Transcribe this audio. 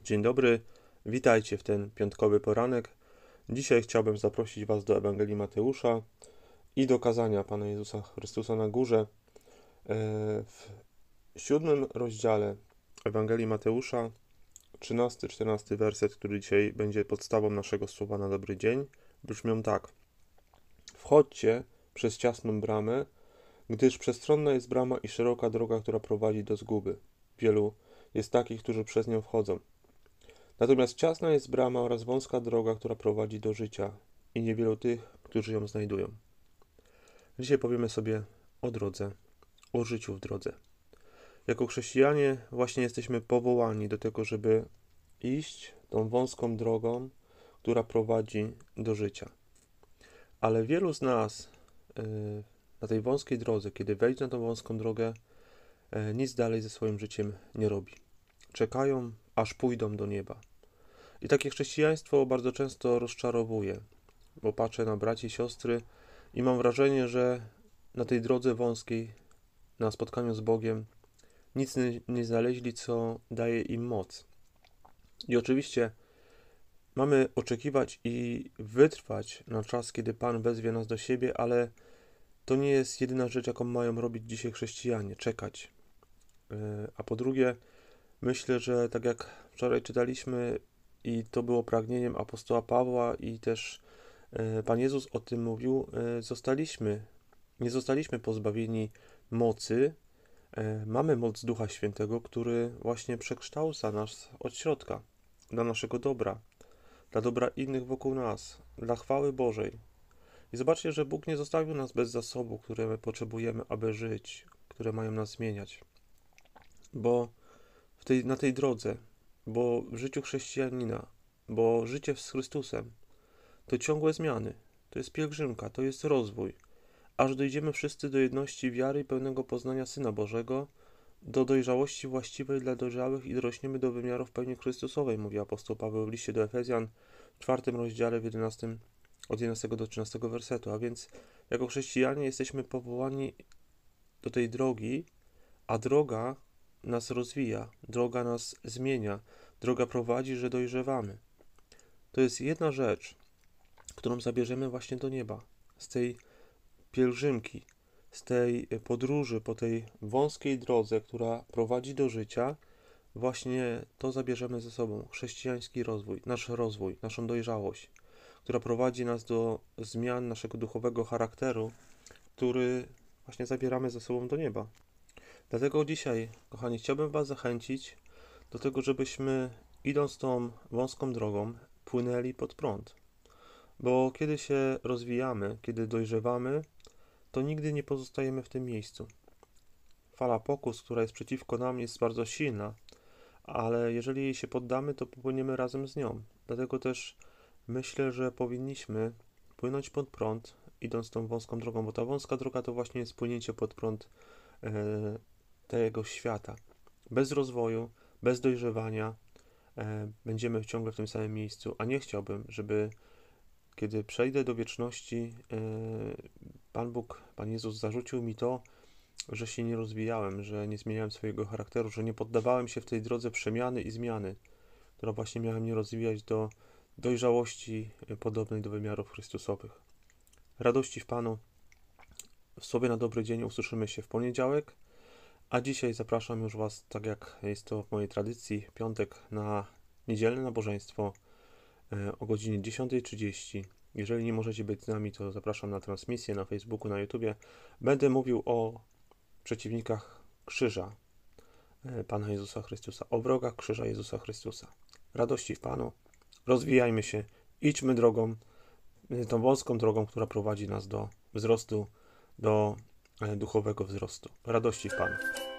Dzień dobry, witajcie w ten piątkowy poranek. Dzisiaj chciałbym zaprosić Was do Ewangelii Mateusza i do kazania Pana Jezusa Chrystusa na górze. W 7 rozdziale Ewangelii Mateusza, 13-14 werset, który dzisiaj będzie podstawą naszego słowa na dobry dzień, brzmią tak. Wchodźcie przez ciasną bramę, gdyż przestronna jest brama i szeroka droga, która prowadzi do zguby. Wielu jest takich, którzy przez nią wchodzą. Natomiast ciasna jest brama oraz wąska droga, która prowadzi do życia i niewielu tych, którzy ją znajdują. Dzisiaj powiemy sobie o drodze, o życiu w drodze. Jako chrześcijanie właśnie jesteśmy powołani do tego, żeby iść tą wąską drogą, która prowadzi do życia. Ale wielu z nas na tej wąskiej drodze, kiedy wejdzie na tą wąską drogę, nic dalej ze swoim życiem nie robi. Czekają, aż pójdą do nieba. I takie chrześcijaństwo bardzo często rozczarowuje, bo patrzę na braci i siostry i mam wrażenie, że na tej drodze wąskiej, na spotkaniu z Bogiem, nic nie znaleźli, co daje im moc. I oczywiście mamy oczekiwać i wytrwać na czas, kiedy Pan wezwie nas do siebie, ale to nie jest jedyna rzecz, jaką mają robić dzisiaj chrześcijanie, czekać. A po drugie, myślę, że tak jak wczoraj czytaliśmy, i to było pragnieniem apostoła Pawła i też Pan Jezus o tym mówił, nie zostaliśmy pozbawieni mocy, mamy moc Ducha Świętego, który właśnie przekształca nas od środka, dla naszego dobra, dla dobra innych wokół nas, dla chwały Bożej. I zobaczcie, że Bóg nie zostawił nas bez zasobu, które my potrzebujemy, aby żyć, które mają nas zmieniać. Bo na tej drodze, bo w życiu chrześcijanina, bo życie z Chrystusem to ciągłe zmiany, to jest pielgrzymka, to jest rozwój, aż dojdziemy wszyscy do jedności wiary i pełnego poznania Syna Bożego, do dojrzałości właściwej dla dojrzałych i dorośniemy do wymiarów pełni Chrystusowej, mówi apostoł Paweł w liście do Efezjan w 4 rozdziale od 11 do 13 wersetu. A więc jako chrześcijanie jesteśmy powołani do tej drogi, a droga nas rozwija, droga nas zmienia, droga prowadzi, że dojrzewamy. To jest jedna rzecz, którą zabierzemy właśnie do nieba, z tej pielgrzymki, z tej podróży po tej wąskiej drodze, która prowadzi do życia, właśnie to zabierzemy ze sobą, chrześcijański rozwój, naszą dojrzałość, która prowadzi nas do zmian naszego duchowego charakteru, który właśnie zabieramy ze sobą do nieba. Dlatego dzisiaj, kochani, chciałbym Was zachęcić do tego, żebyśmy idąc tą wąską drogą, płynęli pod prąd. Bo kiedy się rozwijamy, kiedy dojrzewamy, to nigdy nie pozostajemy w tym miejscu. Fala pokus, która jest przeciwko nam, jest bardzo silna, ale jeżeli jej się poddamy, to popłyniemy razem z nią. Dlatego też myślę, że powinniśmy płynąć pod prąd, idąc tą wąską drogą, bo ta wąska droga to właśnie jest płynięcie pod prąd tego świata. Bez rozwoju, bez dojrzewania będziemy ciągle w tym samym miejscu, a nie chciałbym, żeby kiedy przejdę do wieczności, Pan Bóg, Pan Jezus zarzucił mi to, że się nie rozwijałem, że nie zmieniałem swojego charakteru, że nie poddawałem się w tej drodze przemiany i zmiany, która właśnie miała mnie rozwijać do dojrzałości podobnej do wymiarów Chrystusowych. Radości w Panu. W słowie na dobry dzień usłyszymy się w poniedziałek, a dzisiaj zapraszam już Was, tak jak jest to w mojej tradycji, w piątek na niedzielne nabożeństwo o godzinie 10:30. Jeżeli nie możecie być z nami, to zapraszam na transmisję na Facebooku, na YouTubie. Będę mówił o przeciwnikach krzyża Pana Jezusa Chrystusa, o wrogach krzyża Jezusa Chrystusa. Radości w Panu, rozwijajmy się, idźmy drogą, tą wąską drogą, która prowadzi nas do wzrostu, do duchowego wzrostu. Radości w Panu.